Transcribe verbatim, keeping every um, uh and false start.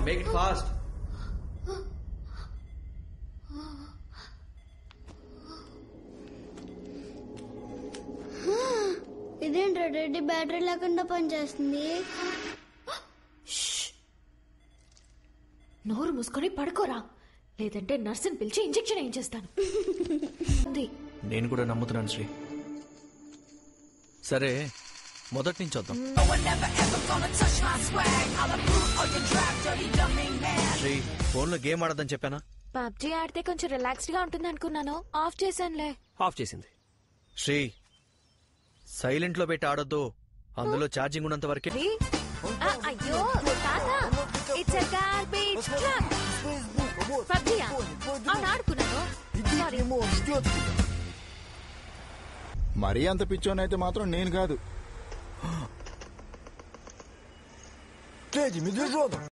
Make it fast. ఇదేంట్రా Reddy battery లేకుండా పనిచేస్తుంది. నోరు మూసుకొని పడుకోరా, లేదంటే నర్సుని పిలిచి ఇంజెక్షన్ ఏం చేస్తాను. నేను కూడా నమ్ముతున్నాను శ్రీ. సరే మొదటి నుంచి వద్దాం. శ్రీ ఫోన్ లో గేమ్ ఆడదని చెప్పానా? పబ్జీ ఆడితే కొంచెం రిలాక్స్డ్ గా ఉంటుంది అనుకున్నాను, ఆఫ్ చేశానులే. ఆఫ్ చేసింది. శ్రీ సైలెంట్ లో పెట్టి ఆడొద్దు, అందులో ఛార్జింగ్ ఉన్నంత వరకే. అయ్యో it's a garbage truck. PUBG అవును ఆడుకున్నాను. మరీ అంత పిచ్చోనైతే మాత్రం నేను కాదు.